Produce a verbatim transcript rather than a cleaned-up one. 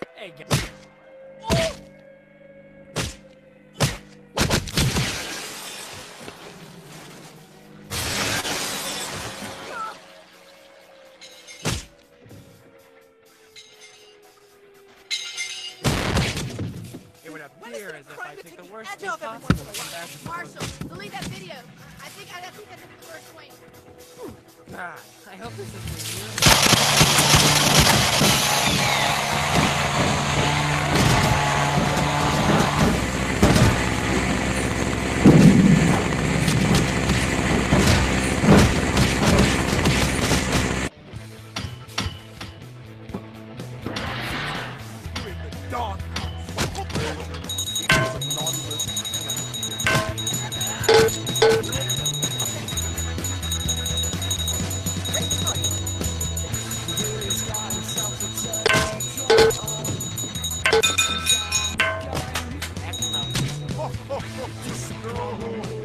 Hey, get. Oh! It would appear as if I take the worst edge thing off every possible once in a from while. that. Marshall, delete that video. I think I, I think I took it the first swing. God, I hope this is for you. Oh, oh, oh, oh.